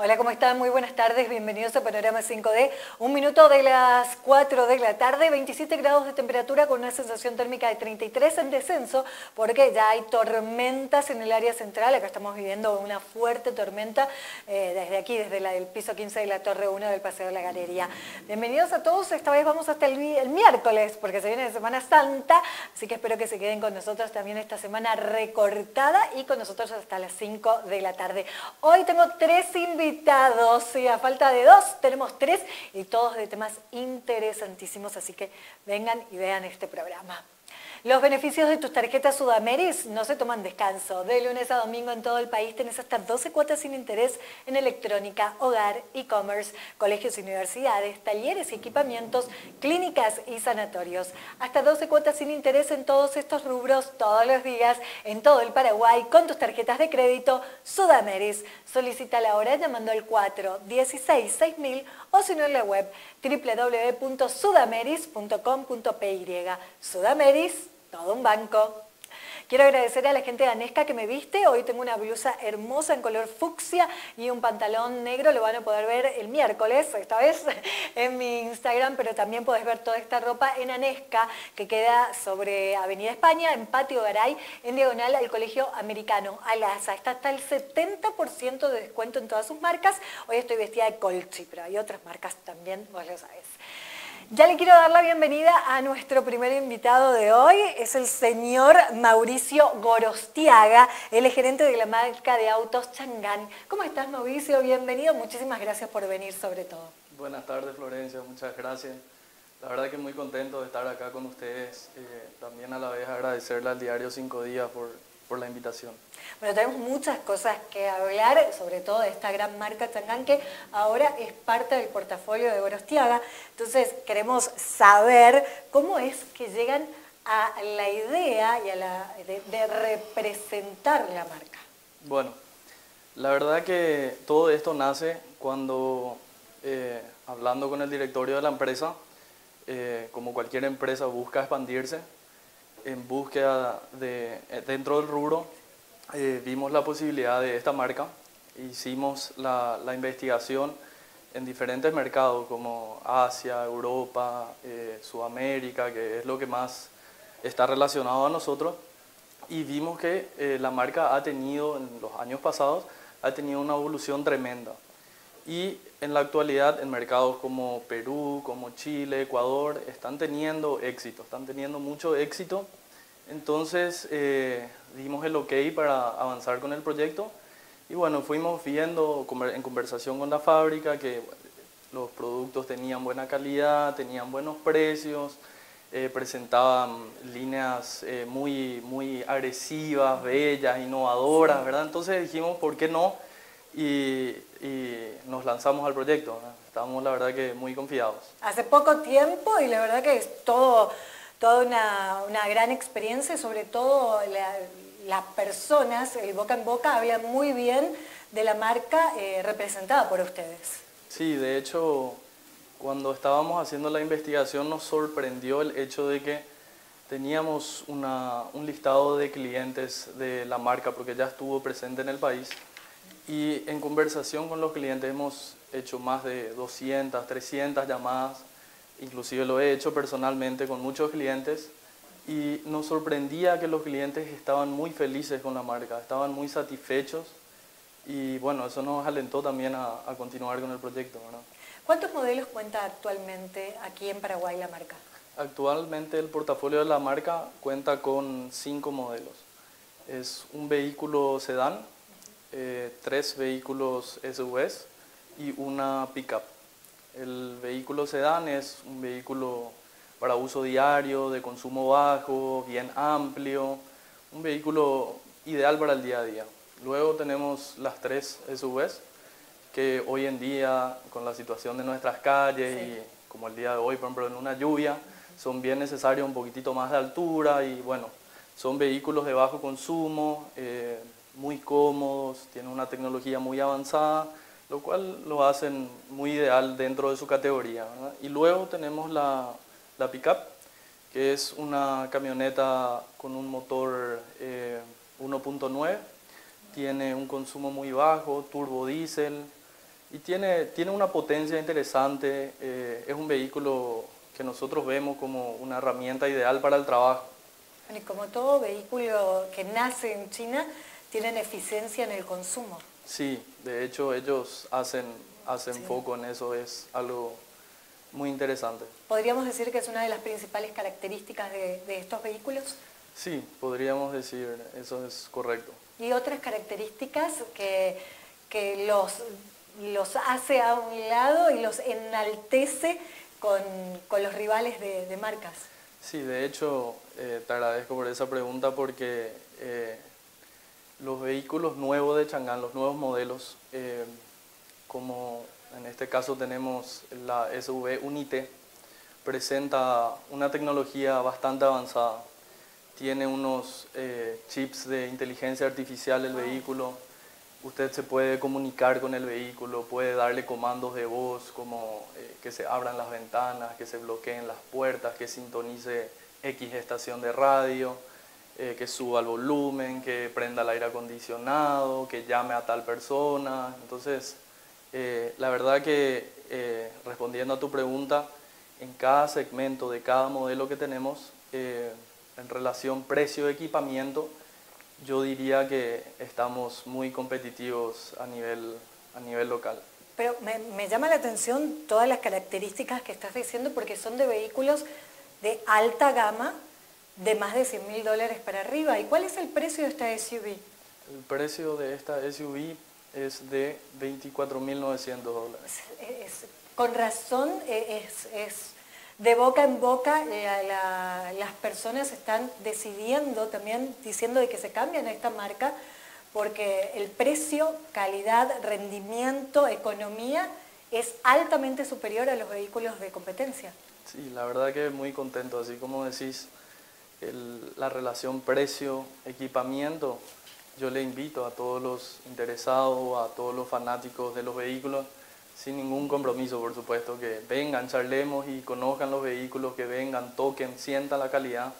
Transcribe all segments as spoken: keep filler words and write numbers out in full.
Hola, ¿cómo están? Muy buenas tardes, bienvenidos a Panorama cinco D. Un minuto de las cuatro de la tarde, veintisiete grados de temperatura con una sensación térmica de treinta y tres en descenso, porque ya hay tormentas en el área central. Acá estamos viviendo una fuerte tormenta eh, desde aquí, desde la, el piso quince de la Torre uno del Paseo de la Galería. Bienvenidos a todos, esta vez vamos hasta el, el miércoles, porque se viene de Semana Santa, así que espero que se queden con nosotros también esta semana recortada y con nosotros hasta las cinco de la tarde. Hoy tengo tres invitados. Invitados, y a falta de dos, tenemos tres y todos de temas interesantísimos, así que vengan y vean este programa. Los beneficios de tus tarjetas Sudameris no se toman descanso. De lunes a domingo en todo el país tenés hasta doce cuotas sin interés en electrónica, hogar, e-commerce, colegios y universidades, talleres y equipamientos, clínicas y sanatorios. Hasta doce cuotas sin interés en todos estos rubros todos los días en todo el Paraguay con tus tarjetas de crédito Sudameris. Solicítala ahora llamando al cuatro dieciséis seis mil o si no en la web w w w punto sudameris punto com punto p y. Sudameris, todo un banco. Quiero agradecer a la gente de Anesca que me viste. Hoy tengo una blusa hermosa en color fucsia y un pantalón negro. Lo van a poder ver el miércoles, esta vez, en mi Instagram, pero también podés ver toda esta ropa en Anesca, que queda sobre Avenida España, en Patio Garay, en diagonal al Colegio Americano, Alasa. Está hasta el setenta por ciento de descuento en todas sus marcas. Hoy estoy vestida de Colchi, pero hay otras marcas también, vos lo sabés. Ya le quiero dar la bienvenida a nuestro primer invitado de hoy, es el señor Mauricio Gorostiaga, él es gerente de la marca de autos Changán. ¿Cómo estás, Mauricio? Bienvenido, muchísimas gracias por venir sobre todo. Buenas tardes, Florencia, muchas gracias. La verdad que muy contento de estar acá con ustedes, eh, también a la vez agradecerle al diario Cinco Días por, por la invitación. Bueno, tenemos muchas cosas que hablar, sobre todo de esta gran marca Changán, que ahora es parte del portafolio de Gorostiaga. Entonces, queremos saber cómo es que llegan a la idea y a la, de, de representar la marca. Bueno, la verdad que todo esto nace cuando, eh, hablando con el directorio de la empresa, eh, como cualquier empresa busca expandirse, en búsqueda de, dentro del rubro, Eh, vimos la posibilidad de esta marca, hicimos la, la investigación en diferentes mercados como Asia, Europa, eh, Sudamérica, que es lo que más está relacionado a nosotros, y vimos que eh, la marca ha tenido, en los años pasados, ha tenido una evolución tremenda. Y en la actualidad en mercados como Perú, como Chile, Ecuador, están teniendo éxito, están teniendo mucho éxito. Entonces eh, dimos el ok para avanzar con el proyecto y bueno, fuimos viendo en conversación con la fábrica que los productos tenían buena calidad, tenían buenos precios, eh, presentaban líneas eh, muy, muy agresivas, bellas, innovadoras, ¿verdad? Entonces dijimos, ¿por qué no? Y, y nos lanzamos al proyecto, ¿verdad? Estamos la verdad que muy confiados. Hace poco tiempo y la verdad que es todo... toda una, una gran experiencia, sobre todo la, las personas, el boca en boca, hablan muy bien de la marca eh, representada por ustedes. Sí, de hecho, cuando estábamos haciendo la investigación nos sorprendió el hecho de que teníamos una, un listado de clientes de la marca, porque ya estuvo presente en el país, y en conversación con los clientes hemos hecho más de doscientas, trescientas llamadas. Inclusive lo he hecho personalmente con muchos clientes y nos sorprendía que los clientes estaban muy felices con la marca, estaban muy satisfechos y bueno, eso nos alentó también a, a continuar con el proyecto, ¿verdad? ¿Cuántos modelos cuenta actualmente aquí en Paraguay la marca? Actualmente el portafolio de la marca cuenta con cinco modelos. Es un vehículo sedán, eh, tres vehículos S U Vs y una pick-up. El vehículo sedán es un vehículo para uso diario, de consumo bajo, bien amplio, un vehículo ideal para el día a día. Luego tenemos las tres S U Vs, que hoy en día, con la situación de nuestras calles, sí, y como el día de hoy, por ejemplo, en una lluvia, son bien necesarios un poquitito más de altura y bueno, son vehículos de bajo consumo, eh, muy cómodos, tienen una tecnología muy avanzada, lo cual lo hacen muy ideal dentro de su categoría, ¿verdad? Y luego tenemos la, la pick-up, que es una camioneta con un motor eh, uno punto nueve, tiene un consumo muy bajo, turbo diésel, Y tiene, tiene una potencia interesante, eh, es un vehículo que nosotros vemos como una herramienta ideal para el trabajo. Bueno, y como todo vehículo que nace en China, tienen eficiencia en el consumo. Sí, de hecho ellos hacen, hacen Sí. foco en eso, es algo muy interesante. ¿Podríamos decir que es una de las principales características de, de estos vehículos? Sí, podríamos decir, eso es correcto. Y otras características que, que los, los hace a un lado y los enaltece con, con los rivales de, de marcas. Sí, de hecho, eh, te agradezco por esa pregunta porque eh, los vehículos nuevos de Chang'an, los nuevos modelos, eh, como en este caso tenemos la S U V Unite, presenta una tecnología bastante avanzada. Tiene unos eh, chips de inteligencia artificial el vehículo. Usted se puede comunicar con el vehículo, puede darle comandos de voz como eh, que se abran las ventanas, que se bloqueen las puertas, que sintonice X estación de radio, eh, que suba el volumen, que prenda el aire acondicionado, que llame a tal persona. Entonces, eh, la verdad que eh, respondiendo a tu pregunta, en cada segmento de cada modelo que tenemos, eh, en relación precio-equipamiento, yo diría que estamos muy competitivos a nivel, a nivel local. Pero me, me llama la atención todas las características que estás diciendo porque son de vehículos de alta gama, de más de cien mil dólares para arriba. ¿Y cuál es el precio de esta S U V? El precio de esta S U V es de veinticuatro mil novecientos dólares. Es, es, con razón es, es de boca en boca, la, la, las personas están decidiendo también, diciendo de que se cambian a esta marca, porque el precio, calidad, rendimiento, economía es altamente superior a los vehículos de competencia. Sí, la verdad que muy contento, así como decís, el, la relación precio-equipamiento, yo le invito a todos los interesados, a todos los fanáticos de los vehículos, sin ningún compromiso, por supuesto, que vengan, charlemos y conozcan los vehículos, que vengan, toquen, sientan la calidad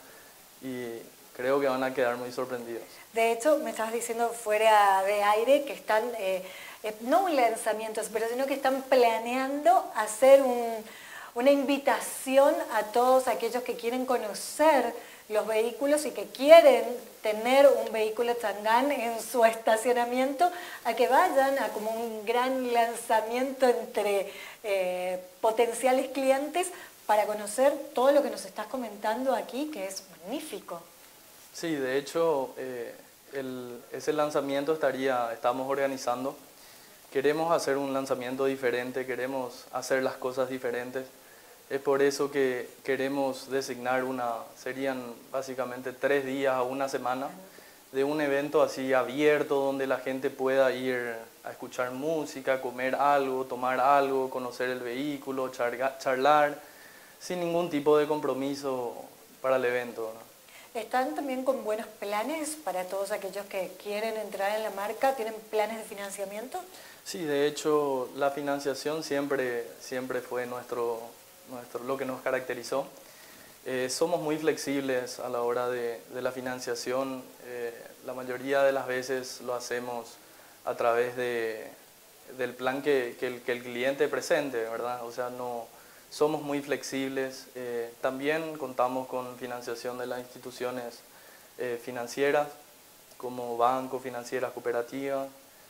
y creo que van a quedar muy sorprendidos. De hecho, me estabas diciendo fuera de aire que están, eh, eh, no un lanzamiento, pero sino que están planeando hacer un, una invitación a todos aquellos que quieren conocer los vehículos y que quieren tener un vehículo Chang'an en su estacionamiento, a que vayan a como un gran lanzamiento entre eh, potenciales clientes para conocer todo lo que nos estás comentando aquí, que es magnífico. Sí, de hecho, eh, el, ese lanzamiento estaría, estamos organizando. Queremos hacer un lanzamiento diferente, queremos hacer las cosas diferentes. Es por eso que queremos designar una, serían básicamente tres días a una semana de un evento así abierto donde la gente pueda ir a escuchar música, comer algo, tomar algo, conocer el vehículo, charga, charlar, sin ningún tipo de compromiso para el evento, ¿no? ¿Están también con buenos planes para todos aquellos que quieren entrar en la marca? ¿Tienen planes de financiamiento? Sí, de hecho la financiación siempre, siempre fue nuestro, nuestro, lo que nos caracterizó. Eh, somos muy flexibles a la hora de, de la financiación. Eh, la mayoría de las veces lo hacemos a través de, del plan que, que, el, que el cliente presente, ¿verdad? O sea, no, somos muy flexibles. Eh, también contamos con financiación de las instituciones eh, financieras, como bancos, financieras, cooperativas.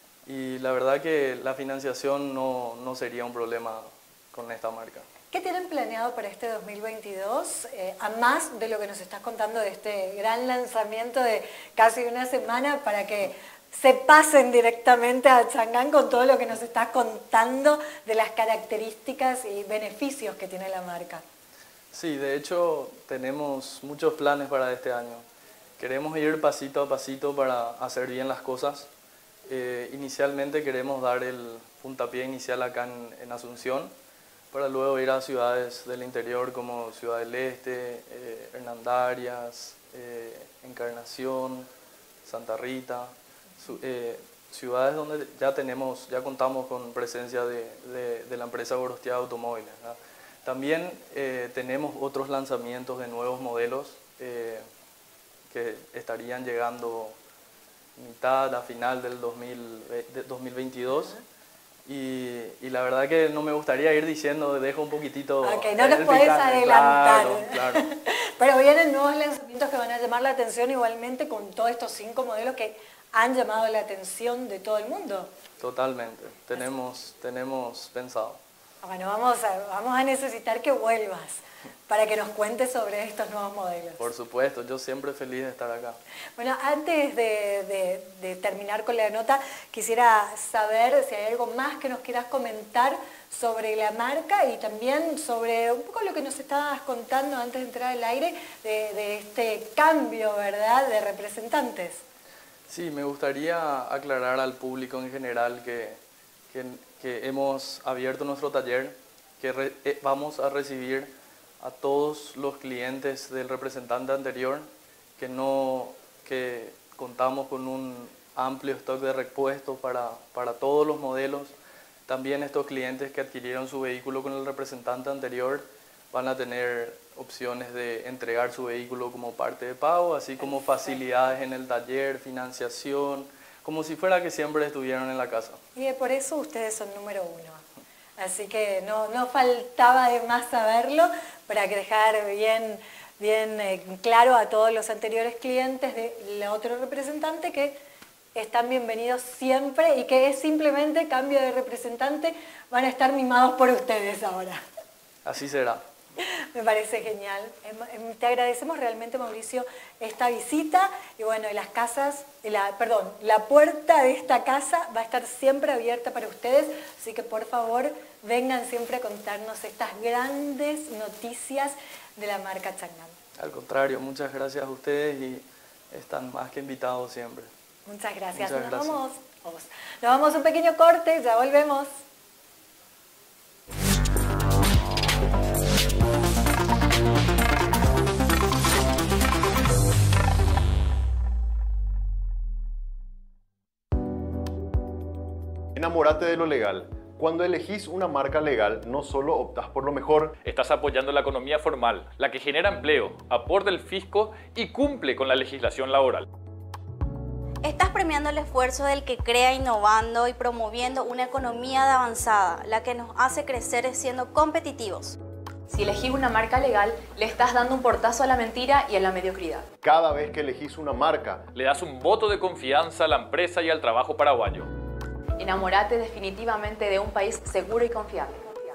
Y la verdad que la financiación no, no sería un problema con esta marca. ¿Qué tienen planeado para este dos mil veintidós? Eh, a más de lo que nos estás contando de este gran lanzamiento de casi una semana para que se pasen directamente a Chang'an con todo lo que nos estás contando de las características y beneficios que tiene la marca. Sí, de hecho tenemos muchos planes para este año. Queremos ir pasito a pasito para hacer bien las cosas. Eh, inicialmente queremos dar el puntapié inicial acá en, en Asunción, para luego ir a ciudades del interior como Ciudad del Este, eh, Hernandarias, eh, Encarnación, Santa Rita, su, eh, ciudades donde ya tenemos, ya contamos con presencia de, de, de la empresa Gorostiaga Automóviles, ¿verdad? También eh, tenemos otros lanzamientos de nuevos modelos eh, que estarían llegando mitad a final del dos mil veintidós. Y, y la verdad que no me gustaría ir diciendo, dejo un poquitito... Ok, no nos puedes adelantar. Claro, claro. Pero vienen nuevos lanzamientos que van a llamar la atención igualmente con todos estos cinco modelos que han llamado la atención de todo el mundo. Totalmente, tenemos, tenemos pensado. Bueno, vamos a, vamos a necesitar que vuelvas para que nos cuentes sobre estos nuevos modelos. Por supuesto, yo siempre feliz de estar acá. Bueno, antes de, de, de terminar con la nota, quisiera saber si hay algo más que nos quieras comentar sobre la marca y también sobre un poco lo que nos estabas contando antes de entrar al aire de, de este cambio, ¿verdad?, de representantes. Sí, me gustaría aclarar al público en general que, que, que hemos abierto nuestro taller, que re, eh, vamos a recibir a todos los clientes del representante anterior, que, no, que contamos con un amplio stock de repuestos para, para todos los modelos. También estos clientes que adquirieron su vehículo con el representante anterior van a tener opciones de entregar su vehículo como parte de pago, así como facilidades en el taller, financiación, como si fuera que siempre estuvieran en la casa. Y por eso ustedes son número uno. Así que no, no faltaba de más saberlo para que dejar bien, bien eh, claro a todos los anteriores clientes del otro representante que están bienvenidos siempre y que es simplemente cambio de representante, van a estar mimados por ustedes ahora. Así será. Me parece genial. Te agradecemos realmente, Mauricio, esta visita y bueno, las casas, la, perdón, la puerta de esta casa va a estar siempre abierta para ustedes, así que por favor vengan siempre a contarnos estas grandes noticias de la marca Changan. Al contrario, muchas gracias a ustedes y están más que invitados siempre. Muchas gracias. Muchas Nos gracias. vamos, vamos. Nos vamos a un pequeño corte, ya volvemos. Enamórate de lo legal. Cuando elegís una marca legal, no solo optás por lo mejor, estás apoyando la economía formal, la que genera empleo, aporta el fisco y cumple con la legislación laboral. Estás premiando el esfuerzo del que crea innovando y promoviendo una economía de avanzada, la que nos hace crecer siendo competitivos. Si elegís una marca legal, le estás dando un portazo a la mentira y a la mediocridad. Cada vez que elegís una marca, le das un voto de confianza a la empresa y al trabajo paraguayo. Enamórate definitivamente de un país seguro y confiable.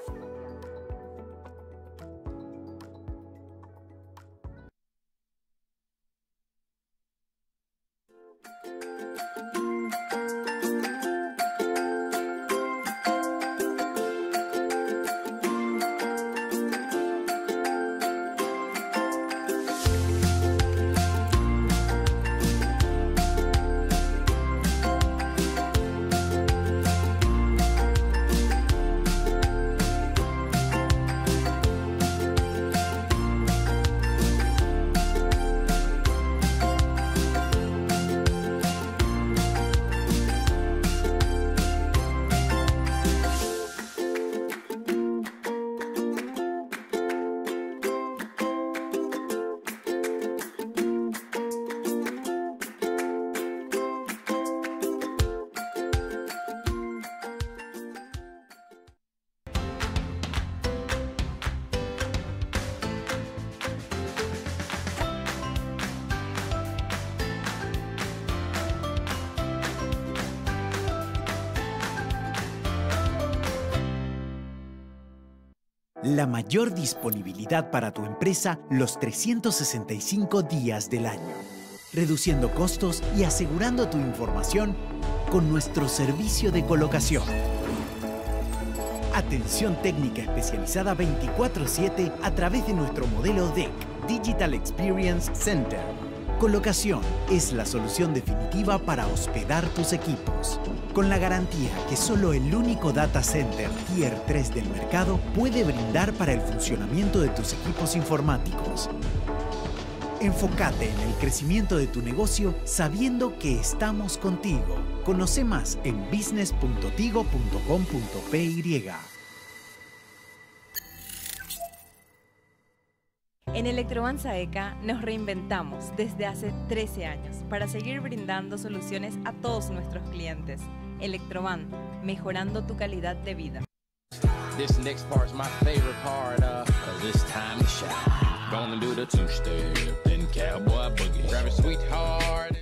La mayor disponibilidad para tu empresa los trescientos sesenta y cinco días del año, reduciendo costos y asegurando tu información con nuestro servicio de colocación. Atención técnica especializada veinticuatro siete a través de nuestro modelo D E C, Digital Experience Center. Colocación es la solución definitiva para hospedar tus equipos, con la garantía que solo el único data center Tier tres del mercado puede brindar para el funcionamiento de tus equipos informáticos. Enfócate en el crecimiento de tu negocio sabiendo que estamos contigo. Conoce más en business punto tigo punto com punto p y. En Electrobanza E C A nos reinventamos desde hace trece años para seguir brindando soluciones a todos nuestros clientes, Electrovan, mejorando tu calidad de vida. This next part's my favorite part, uh, 'cause it's time to shine. Gonna do the two-step, then cowboy boogie. Grab a sweetheart.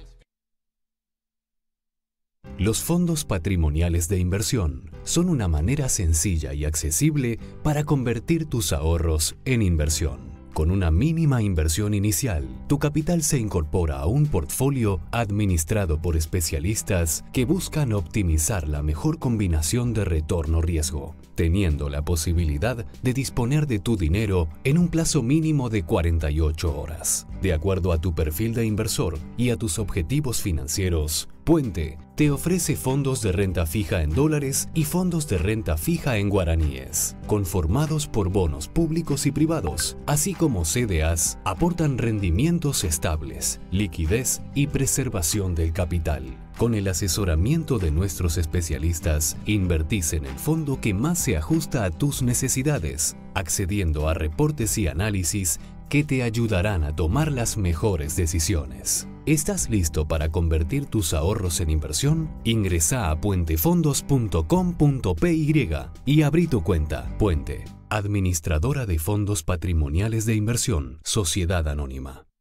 Los fondos patrimoniales de inversión son una manera sencilla y accesible para convertir tus ahorros en inversión. Con una mínima inversión inicial, tu capital se incorpora a un portfolio administrado por especialistas que buscan optimizar la mejor combinación de retorno-riesgo, teniendo la posibilidad de disponer de tu dinero en un plazo mínimo de cuarenta y ocho horas. De acuerdo a tu perfil de inversor y a tus objetivos financieros, Puente te ofrece fondos de renta fija en dólares y fondos de renta fija en guaraníes, conformados por bonos públicos y privados, así como C D As, aportan rendimientos estables, liquidez y preservación del capital. Con el asesoramiento de nuestros especialistas, invertís en el fondo que más se ajusta a tus necesidades, accediendo a reportes y análisis que te ayudarán a tomar las mejores decisiones. ¿Estás listo para convertir tus ahorros en inversión? Ingresa a puentefondos punto com punto p y y abrí tu cuenta. Puente, administradora de fondos patrimoniales de inversión, Sociedad Anónima.